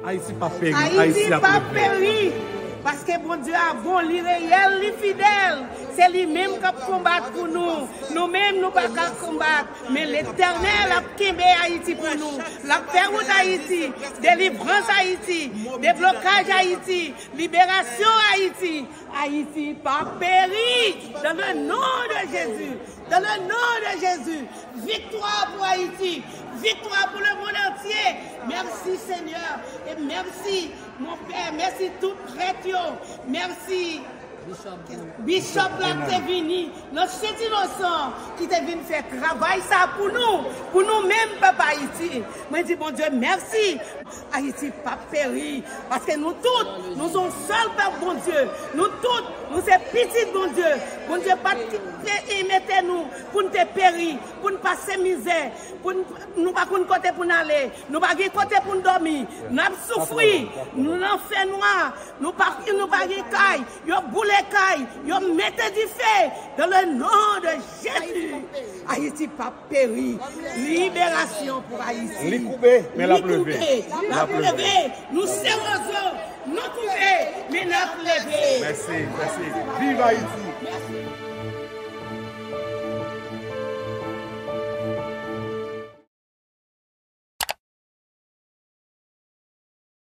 Haïti pas péri. Haïti pas péri. Parce que bon Dieu a bon, li réel, li fidèle. C'est lui-même qui combat pour nous. Nous-mêmes, nous ne pouvons pas combattre. Mais l'Éternel a quitté Haïti pour nous. La paix Haïti, délivrance Haïti, déblocage Haïti, libération Haïti. Haïti pas péri. Dans le nom de Jésus. Dans le nom de Jésus. Victoire pour Haïti. Victoire pour le monde entier. Merci Seigneur. Et merci mon Père. Merci tout prêtre. Merci. Bishop là t'es venu, notre cet innocent qui t'est venu faire travail ça pour nous-mêmes, papa Haïti. Moi je dis bon Dieu merci. Haïti pas péri parce que nous tous, nous sommes seuls par bon Dieu. Nous tous, nous sommes petits bon Dieu. Bon Dieu pas mettez nous pour nous périr, pour nous passer misère, pour nous pas côté pour nous aller, nous pas côté pour nous dormir, nous souffrir, nous l'enfer noir, nous pas caille, yo boule caille, yo mettez du feu dans le nom de Jésus. Haïti pas péri. Libération pour Haïti. Les coupés, mais la pleuvé. La pleuvé. Nous serons, nous couper, mais la pleuvé. Merci, merci. Vive Haïti.